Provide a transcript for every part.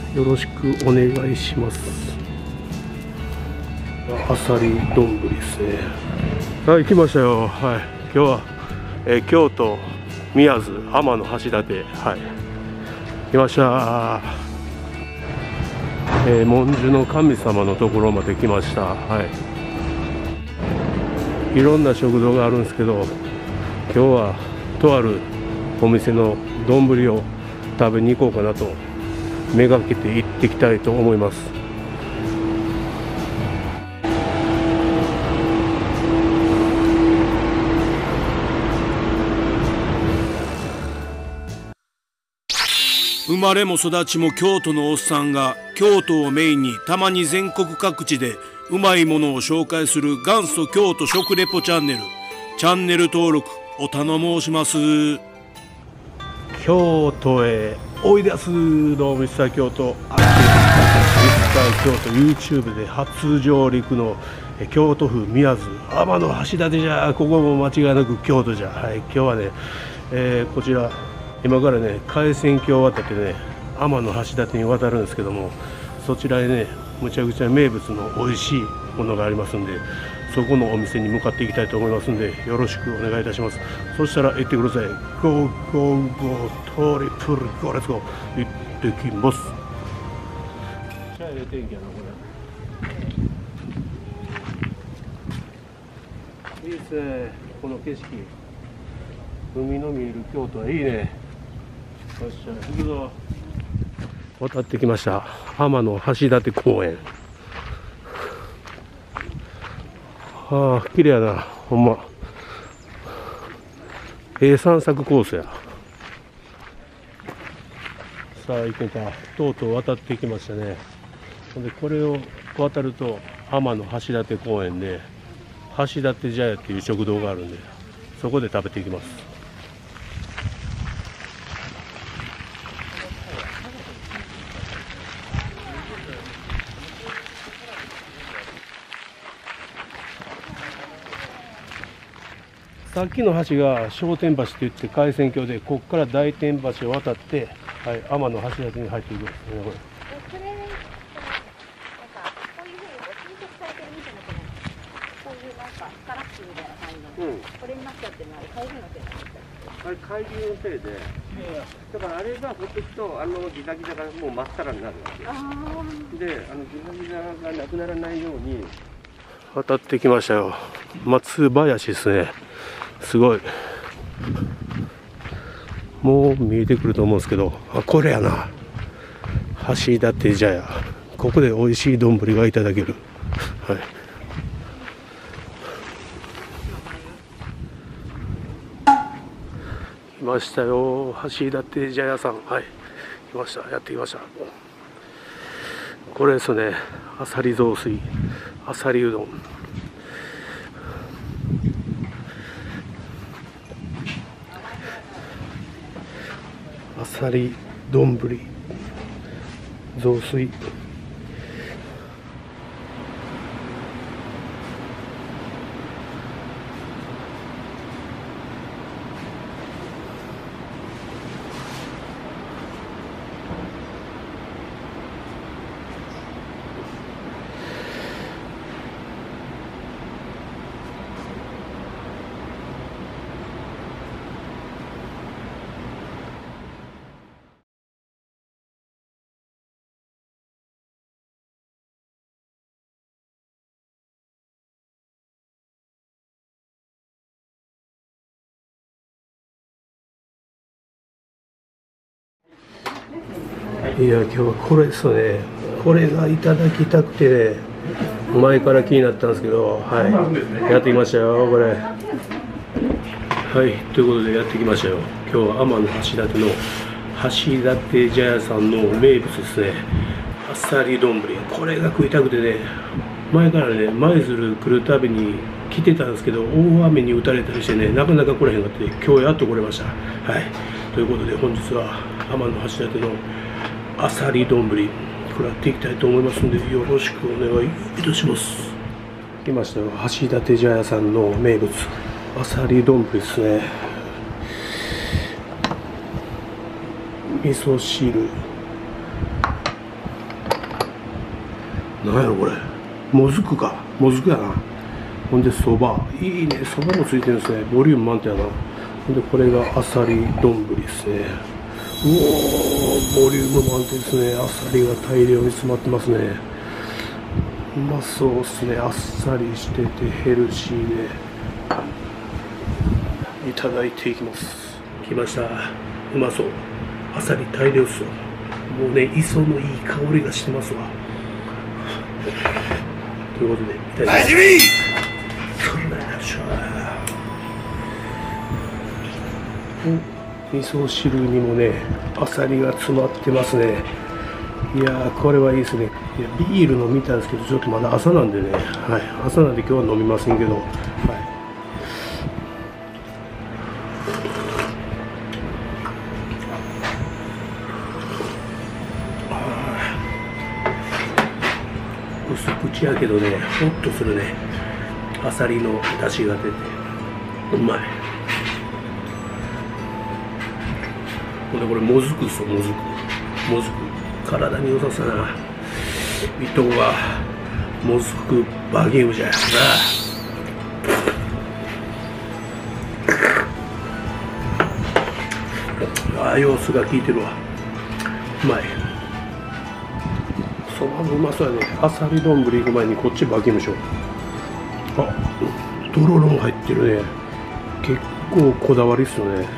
よろしくお願いします。あさり丼ですね。はい、来ましたよ。はい、今日は、京都宮津天橋立、はい、来ました。文殊の神様のところまで来ました。はい、いろんな食堂があるんですけど、今日はとあるお店の丼を食べに行こうかなとめがけて行ってきたいと思います。 生まれも育ちも京都のおっさんが京都をメインにたまに全国各地でうまいものを紹介する元祖京都食レポチャンネル。チャンネル登録お頼申します。 京都へおいでやす。どうもミスター京都、ミスター京都 YouTube で初上陸の京都府宮津天橋立じゃ。ここも間違いなく京都じゃ。はい、今日はね、こちら今からね海鮮橋を渡ってね天橋立に渡るんですけども、そちらへねむちゃくちゃ名物の美味しいものがありますんで、そこのお店に向かっていきたいと思いますんで、よろしくお願いいたします。そしたら行ってください。ゴーゴーゴートリプルゴーレッツゴー。行ってきます。じゃあ天気やなこれ。いいですね、この景色。海の見える京都はいいね。よっしゃ行くぞ。渡ってきました。天橋立公園。ああ、綺麗やな、ほんま。散策コースや。さあ、行こうか。とうとう渡ってきましたね。で、これを渡ると天橋立公園で、橋立茶屋っていう食堂があるんで、そこで食べていきます。さっきの橋が商店橋って言って海鮮橋で、ここから大天橋を渡って、はい、天橋立に入っていくんですね、これ。それなんかこういうふうに浸食されてるみたいな、こういうなんかスカラップみたいな感じの、これになっちゃってるのは海流のせいなんですか？あれ海流のせいで、だからあれがほっとくとギザギザがもうまっさらになるわけで、ギザギザがなくならないように渡ってきましたよ。松林ですね。すごい。もう見えてくると思うんですけど、あ、これやな。橋立茶屋。ここで美味しい丼がいただける。はい。来ましたよ。橋立茶屋さん。はい。来ました。やってきました。これですね。あさり雑炊。あさりうどん。あさり丼、雑炊。いや、今日はこれですね。これがいただきたくてね、前から気になったんですけど、はい、やってきましたよ、これ。はい、ということでやってきましたよ。今日は天橋立の橋立茶屋さんの名物ですね。あさり丼。これが食いたくてね、前からね、舞鶴来るたびに来てたんですけど、大雨に打たれたりしてね、なかなか来れへんかったんで、今日やっと来れました。はい、ということで本日は天橋立のあさり丼、食らっていきたいと思いますので、よろしくお願いいたします。来ましたよ。橋立茶屋さんの名物、あさり丼ですね。味噌汁、 なんやろこれ、もずくか、もずくやな。ほんでそば、いいね、そばもついてるんですね。ボリューム満点やな。ほんでこれがあさり丼ですね。うおー、ボリューム満点ですね。あさりが大量に詰まってますね。うまそうですね。あっさりしててヘルシーで。いただいていきます。来ました。うまそう。あさり大量っすよ。もうね、磯のいい香りがしてますわ。ということで、いただきます。そんなやつ味噌汁にもね、あさりが詰まってますね。いやー、これはいいですね。いや、ビール飲みたいんですけど、ちょっとまだ朝なんでね、はい、朝なんで今日は飲みませんけど、はい。薄口やけどね、ホッとするね。あさりの出汁が出てうまい。ほんでこれもずくっすよ、もずく。もずく体に良さそうな。伊藤はもずくバギウじゃな。ああ、様子が効いてるわ。うまい。そばもうまそうやね。あさり丼行く前にこっちバキましょう。あ、とろろも入ってるね。結構こだわりっすよね。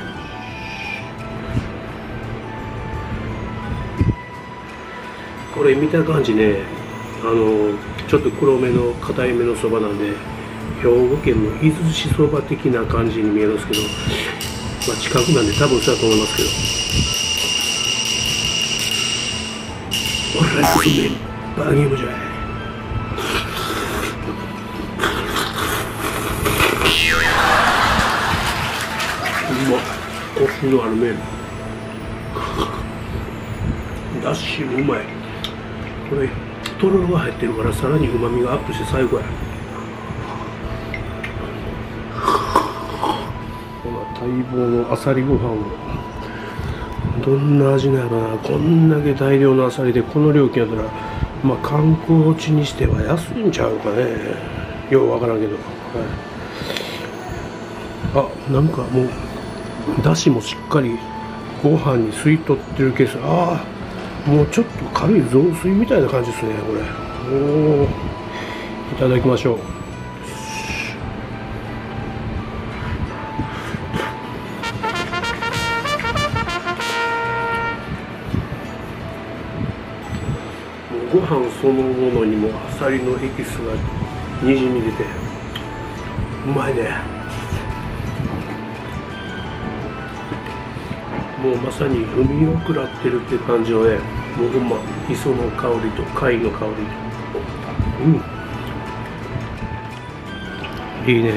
これ見た感じね、ちょっと黒めの硬いめのそばなんで、兵庫県の伊豆しそば的な感じに見えますけど、まあ、近くなんで多分そうだと思いますけど。ほら、すめバギムじゃい。うまっ。コシのある麺。だしもうまい。これとろろが入ってるからさらにうまみがアップして最高や。この待望のあさりご飯をどんな味なのかな。こんだけ大量のあさりでこの料金やったら、まあ観光地にしては安いんちゃうかね。ようわからんけど、はい、あ、なんかもうだしもしっかりご飯に吸い取ってるケース。ああ、もうちょっと軽い雑炊みたいな感じですね、これ。おお、いただきましょう。ご飯そのものにもあさりのエキスがにじみ出てうまいね。もうまさに海を食らってるって感じのね、もうほんま磯の香りと貝の香り、いいね。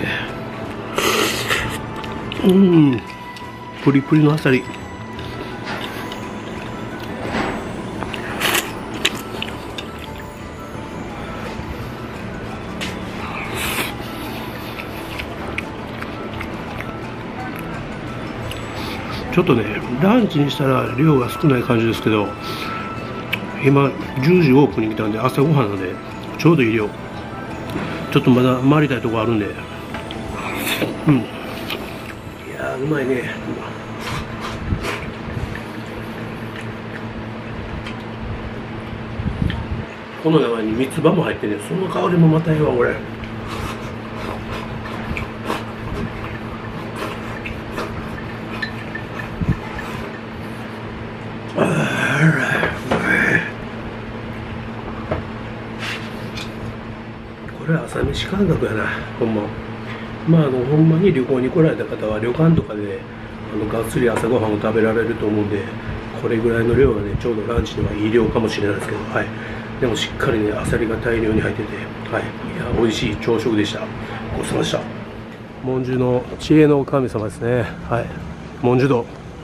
プリプリのあさり。ちょっとね、ランチにしたら量が少ない感じですけど、今10時オープンに来たんで朝ごはんなんでちょうどいい量。ちょっとまだ回りたいとこあるんで、いやーうまいね。この中に三つ葉も入ってね、その香りもまたいいわ、これ。これは朝飯感覚やな、ほんま。まあほんまに旅行に来られた方は旅館とかでがっつり朝ごはんを食べられると思うんで、これぐらいの量がねちょうどランチにはいい量かもしれないですけど、はい。でもしっかりねあさりが大量に入ってて、はい。いや美味しい朝食でした。ごちそうさまでした。文殊の知恵の神様ですね。はい。文殊堂。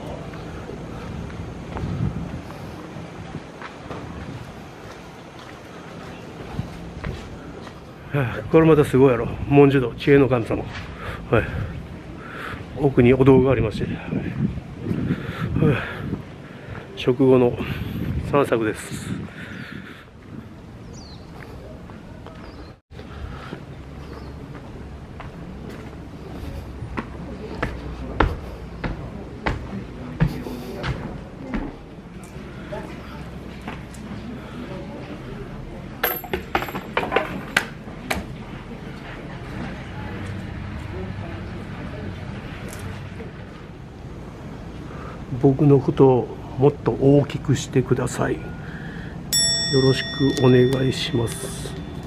これまたすごいやろ。文殊堂知恵の神様、はい、奥にお堂がありまして、食後の散策です。 僕のことをもっと大きくしてください。よろしくお願いします。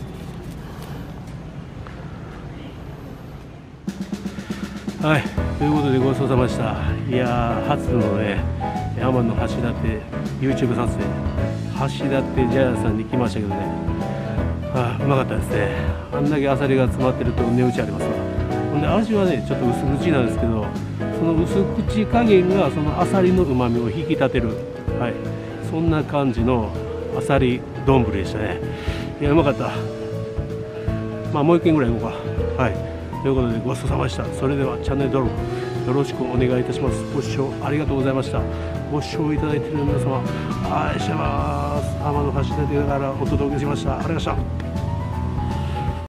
はい、ということでごちそうさまでした。いやー、初のね、山の橋立 YouTube 撮影、橋立ジャイアンさんに来ましたけどね、うまかったですね。あんだけアサリが詰まってると値打ちありますわ。ほんで味はね、ちょっと薄口なんですけど、その薄口加減がそのアサリのうまみを引き立てる、はい、そんな感じのアサリ丼でしたね。いや、うまかった。まあもう一軒ぐらい行こうか。はい、ということでごちそうさまでした。それではチャンネル登録よろしくお願いいたします。ご視聴ありがとうございました。ご視聴いただいている皆様、愛してます。天橋立からお届けしました。ありがとうございました。